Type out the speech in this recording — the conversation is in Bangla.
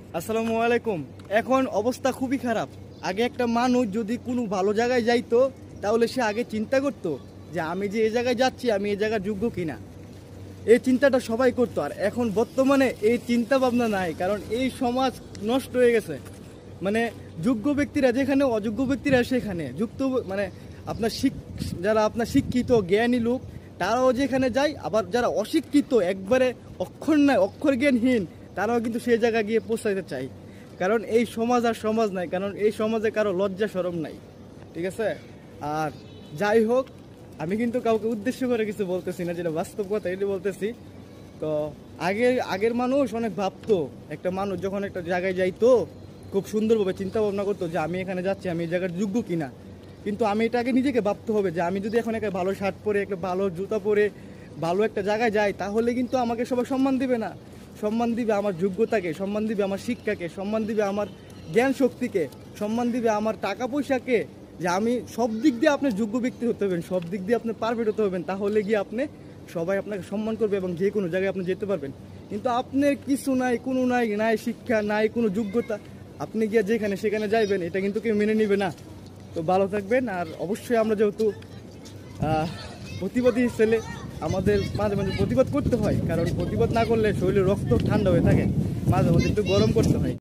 আসসালামু আলাইকুম। এখন অবস্থা খুবই খারাপ। আগে একটা মানুষ যদি কোনো ভালো জায়গায় যাইতো তাহলে সে আগে চিন্তা করতো যে আমি যে এই জায়গায় যাচ্ছি আমি এই জায়গার যোগ্য কিনা, এই চিন্তাটা সবাই করতো। আর এখন বর্তমানে এই চিন্তা ভাবনা নাই, কারণ এই সমাজ নষ্ট হয়ে গেছে। মানে যোগ্য ব্যক্তিরা যেখানে, অযোগ্য ব্যক্তিরা সেখানে যুক্ত। মানে আপনার যারা আপনার শিক্ষিত জ্ঞানী লোক তারাও যেখানে যায়, আবার যারা অশিক্ষিত একবারে অক্ষর জ্ঞানহীন তারাও কিন্তু সেই জায়গায় গিয়ে পৌঁছাইতে চায়। কারণ এই সমাজ আর সমাজ নাই, কারণ এই সমাজে কারো লজ্জা শরম নাই। ঠিক আছে? আর যাই হোক, আমি কিন্তু কাউকে উদ্দেশ্য করে কিছু বলতেছি না, যেটা বাস্তব কথা এটি বলতেছি। তো আগের মানুষ অনেক ভাবতো, একটা মানুষ যখন একটা জায়গায় যাইতো খুব সুন্দরভাবে চিন্তা ভাবনা করতো যে আমি এখানে যাচ্ছি, আমি এই জায়গার যোগ্য কিনা। কিন্তু আমি এটাকে নিজেকে ভাবতে হবে যে আমি যদি এখন একটা ভালো শার্ট পরে, একটা ভালো জুতা পরে ভালো একটা জায়গায় যাই, তাহলে কিন্তু আমাকে সবাই সম্মান দিবে না। সম্মান দিবে আমার যোগ্যতাকে, সম্মান দিবে আমার শিক্ষাকে, সম্মান দিবে আমার জ্ঞান শক্তিকে, সম্মান দিবে আমার টাকা পয়সাকে। যে আমি সব দিক দিয়ে আপনি যোগ্য ব্যক্তি হতে হবেন, সব দিক দিয়ে আপনি পারফেক্ট হতে হবেন, তাহলে গিয়ে আপনি সবাই আপনাকে সম্মান করবে এবং যে কোনো জায়গায় আপনি যেতে পারবেন। কিন্তু আপনার কিছু নাই, কোনো নাই শিক্ষা, নাই কোনো যোগ্যতা, আপনি গিয়ে যেখানে সেখানে যাইবেন, এটা কিন্তু কেউ মেনে নিবে না। তো ভালো থাকবেন। আর অবশ্যই আমরা যেহেতু প্রতিবাদী ছেলে, আমাদের মাঝে মাঝে প্রতিবাদ করতে হয়, কারণ প্রতিবাদ না করলে শরীরে রক্ত ঠান্ডা হয়ে থাকে, মাঝে মাঝে একটু গরম করতে হয়।